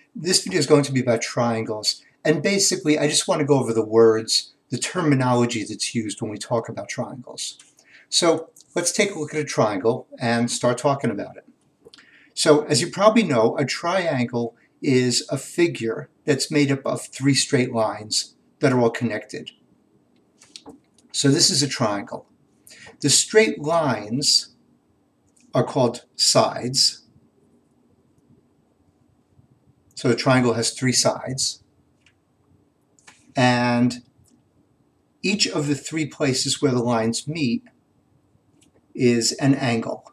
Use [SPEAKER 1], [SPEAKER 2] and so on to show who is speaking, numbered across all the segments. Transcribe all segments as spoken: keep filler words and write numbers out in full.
[SPEAKER 1] This video is going to be about triangles, and basically I just want to go over the words, the terminology that's used when we talk about triangles. So let's take a look at a triangle and start talking about it. So as you probably know, a triangle is a figure that's made up of three straight lines that are all connected. So this is a triangle. The straight lines are called sides. So a triangle has three sides, and each of the three places where the lines meet is an angle.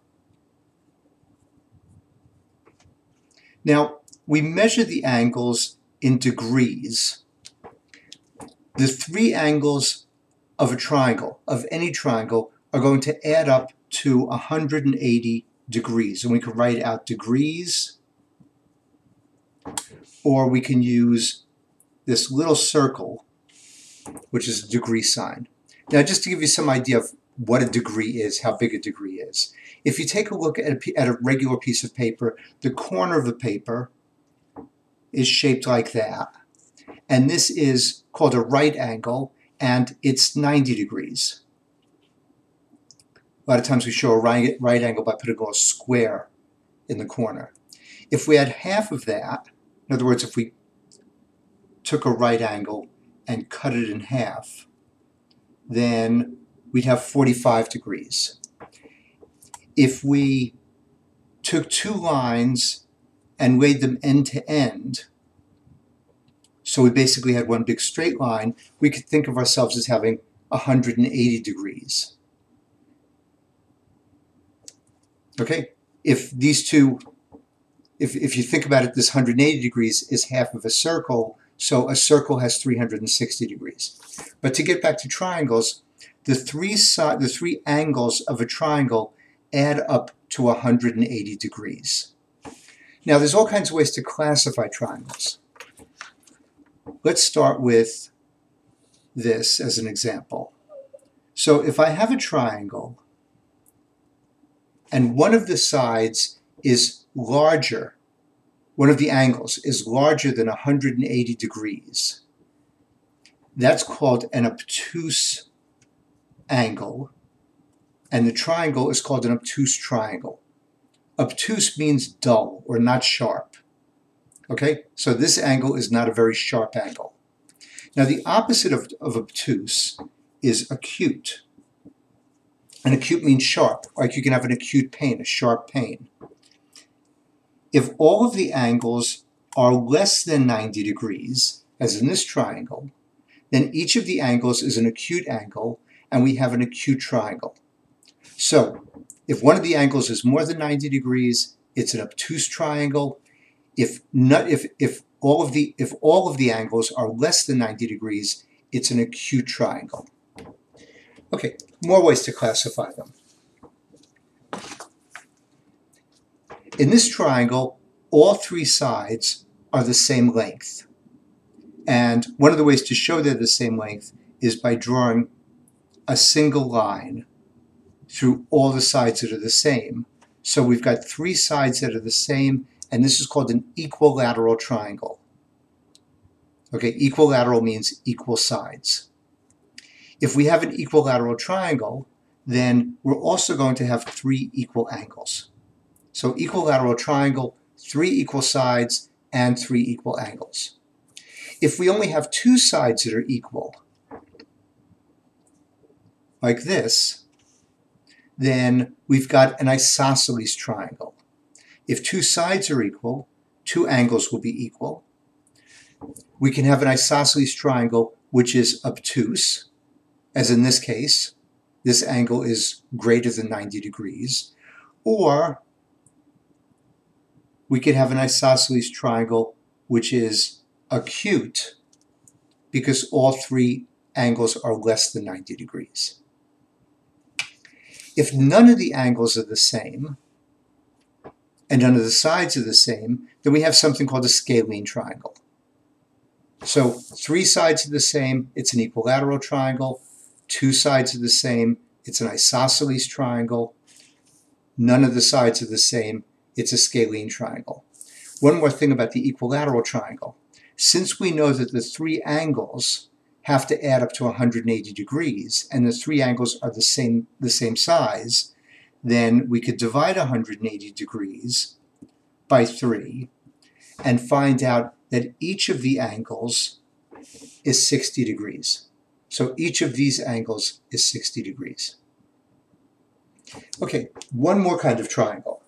[SPEAKER 1] Now, we measure the angles in degrees. The three angles of a triangle, of any triangle, are going to add up to one hundred eighty degrees, and we can write out degrees, or we can use this little circle, which is a degree sign. Now, just to give you some idea of what a degree is, how big a degree is. If you take a look at a, at a regular piece of paper, the corner of the paper is shaped like that. And this is called a right angle, and it's ninety degrees. A lot of times we show a right, right angle by putting a little square in the corner. If we had half of that, in other words, if we took a right angle and cut it in half, then we'd have forty-five degrees. If we took two lines and laid them end to end, so we basically had one big straight line, we could think of ourselves as having one hundred eighty degrees. Okay? If these two, if, if you think about it, this one hundred eighty degrees is half of a circle, so a circle has three hundred sixty degrees. But to get back to triangles, the three, side, the three angles of a triangle add up to one hundred eighty degrees. Now, there's all kinds of ways to classify triangles. Let's start with this as an example. So if I have a triangle and one of the sides is larger, one of the angles is larger than one hundred eighty degrees, that's called an obtuse angle, and the triangle is called an obtuse triangle. Obtuse means dull or not sharp. Okay, so this angle is not a very sharp angle. Now the opposite of, of obtuse is acute. And acute means sharp, like you can have an acute pain, a sharp pain. If all of the angles are less than ninety degrees, as in this triangle, then each of the angles is an acute angle, and we have an acute triangle. So if one of the angles is more than ninety degrees, it's an obtuse triangle. If not, if if all of the if all of the angles are less than ninety degrees, it's an acute triangle. Okay, more ways to classify them. In this triangle, all three sides are the same length. And one of the ways to show they're the same length is by drawing a single line through all the sides that are the same. So we've got three sides that are the same, and this is called an equilateral triangle. Okay, equilateral means equal sides. If we have an equilateral triangle, then we're also going to have three equal angles. So equilateral triangle, three equal sides, and three equal angles. If we only have two sides that are equal, like this, then we've got an isosceles triangle. If two sides are equal, two angles will be equal. We can have an isosceles triangle which is obtuse, as in this case, this angle is greater than ninety degrees, or we could have an isosceles triangle which is acute because all three angles are less than ninety degrees. If none of the angles are the same, and none of the sides are the same, then we have something called a scalene triangle. So three sides are the same, it's an equilateral triangle. Two sides are the same, it's an isosceles triangle. None of the sides are the same, it's a scalene triangle. one more thing about the equilateral triangle. Since we know that the three angles have to add up to one hundred eighty degrees, and the three angles are the same, the same size, then we could divide one hundred eighty degrees by three and find out that each of the angles is sixty degrees. So each of these angles is sixty degrees. Okay, one more kind of triangle.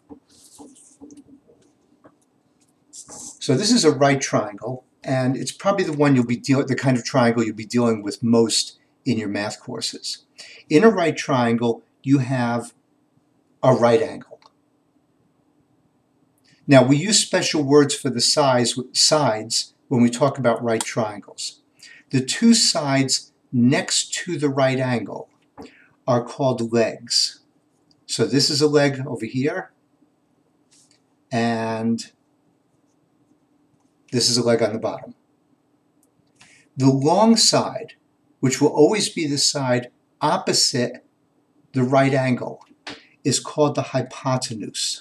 [SPEAKER 1] So this is a right triangle, and it's probably the one you'll be dealing, the kind of triangle you'll be dealing with most in your math courses. In a right triangle, you have a right angle. Now, we use special words for the size, sides when we talk about right triangles. The two sides next to the right angle are called legs. So this is a leg over here, and this is a leg on the bottom. The long side, which will always be the side opposite the right angle, is called the hypotenuse.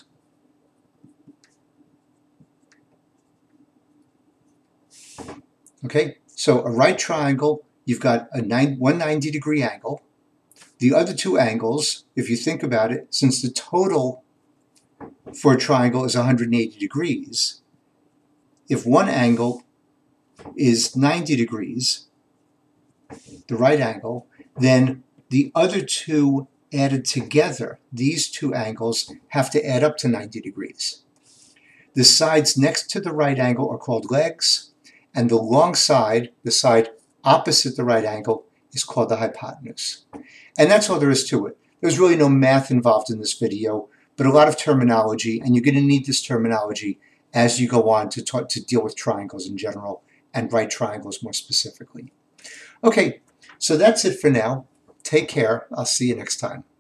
[SPEAKER 1] Okay, so a right triangle, you've got a nine, one hundred ninety degree angle. The other two angles, if you think about it, since the total for a triangle is one hundred eighty degrees, if one angle is ninety degrees, the right angle, then the other two added together, these two angles, have to add up to ninety degrees. The sides next to the right angle are called legs, and the long side, the side opposite the right angle, is called the hypotenuse. And that's all there is to it. There's really no math involved in this video, but a lot of terminology, and you're going to need this terminology as you go on to talk, to deal with triangles in general, and right triangles more specifically. Okay, so that's it for now. Take care. I'll see you next time.